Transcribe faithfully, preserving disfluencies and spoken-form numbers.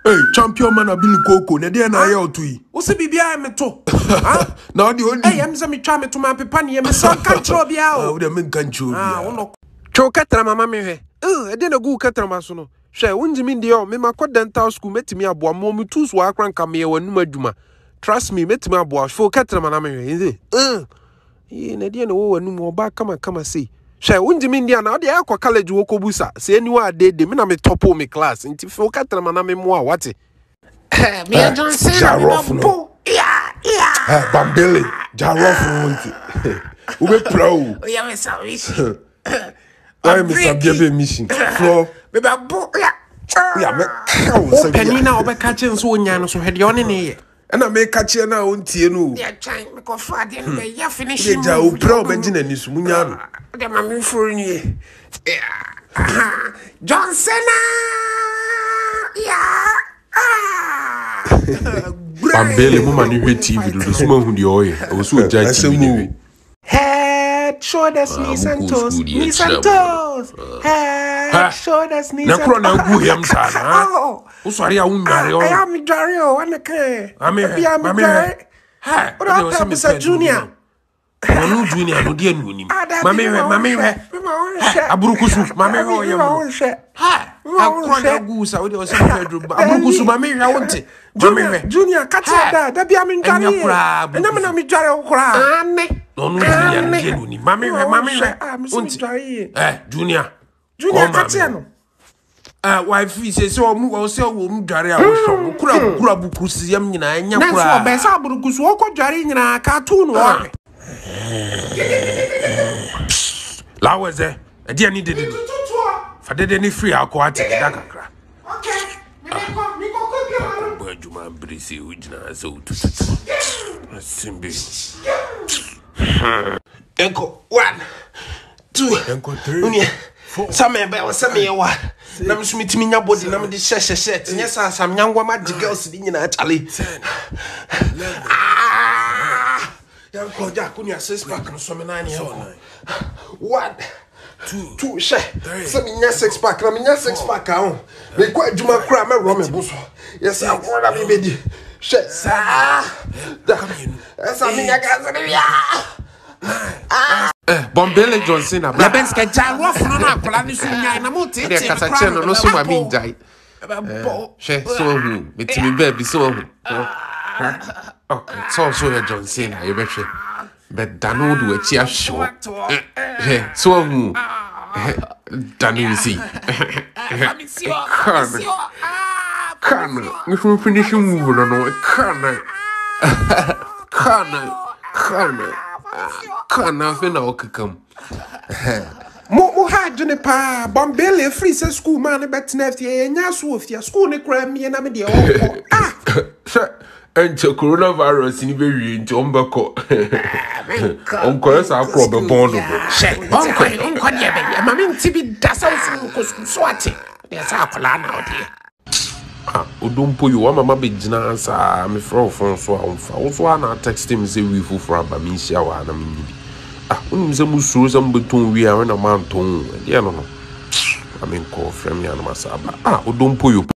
Hey, champion man abili koko, ne dia na ye otui. Wo se bibia e meto. Ha? Na odi odi. Eh, em se me twa meto ma pepa ne me so kan tro bia o. Ah, wo de men kan tro bia. Ah, wo no. Tro katra mama me hwe. Eh, e de na gu katra ma so no. Hwe, wonjimi ndi o, me makọ dental school metimi aboa mo me tu so akran ka me wanum adwuma. Trust me, metimi aboa. Fo katra ma na me hwe. Eh. Yi na dia na wo wanum oba kama kama sei. Hwe, wonjimi ndi na ode akọ college wo kobusa. Se eni wa de de me na me topo me class. Nti fo katra ma na me mo a wate. Eh, me Johnson na me bo. Yeah, yeah. Eh, Bambele, Jarof wonti. Ube pro. Oh, yeah, me sorry. Why me sabiebe mission? Flo. Me ba bo. Yeah, me. O penina obe kache nso onya no so hede one ne ye. Na me kache na ontie no. Yeah, try me go for the me ya finish him. Ja o pro benji na nisu munya no. De ma me furu ni. Yeah. Johnson. Yeah. Ah. Bambele mo mani hwe T V do so ma hu de oye. O so ja T V ni. Head, shoulders, knees and toes, knees and toes. Head, shoulders, knees and toes. Na kro na gu yam sa na. O so ari a unware o. I am Jare o, wana ke. Ame, ame Jare. Ha, o da ta bisa junior. Wonu junior no de anu ni. Mame hwe, mame hwe. Aburukusu, mame hwe o yam. Ha, akro na gu sa o de o se Pedro. Aburukusu mame hwe wonte. Mame hwe. Junior kacha da, da bia me Jare. Ena me na me Jare o kra. Ane. No no junior no de anu ni. Mame hwe, mame hwe. Wonte. Eh, junior. Junior kacha no. Ah, wife say so mu o say wo mu dware a wo hwo kura kura bukusi yam nyina enya kura na so be sa burukusu wo ko dware nyina ka tu no wo la weze e dia ni dede fa dede ni free akọ ate da kakra. Okay, me ko me ko ko ke bo adwuma brisi o gina so tututu simbi enko one two Enko three unia some be o some wa na me so mitimi nya body na me de hye hye hye tinya sa sam nyangwa ma di girls di nyina chale ah yanko ja kunya six pack no so me na ne one two two she so me nya six pack na me nya six pack a ho me kwa adwuma kra me ro me bo so yes I want na me be di she sa da esa me nya ga so de ya eh Bambele Johnson na la benska Jarof no na kola ni so nya na mo tete de kasache no no so ma mi njai eh she so hu metimi baby so hu okay so so ya Johnson na ye be hwe be dano do achi ahwo eh so hu dano si kan kan mi fu finish move no no kan kan kan kana fena okakam mo mo ha dune pa Bambele free say school man bet na fie nya so ofia school ne kra mi na me de o ah enche coronavirus ni be wi nti ombako onko sa akro be bondo she onko onko de be ma me nti bi da sa fu ko so ate de sa akola na ode ah odompo yo mama be gina sa me fro fon so amfa wo so na text him say we fu for aba me sia wa na me ni ah unim ze musuro ze mbeton wi a na man ton de no no I mean ko frame ya na masaba ah odompo yo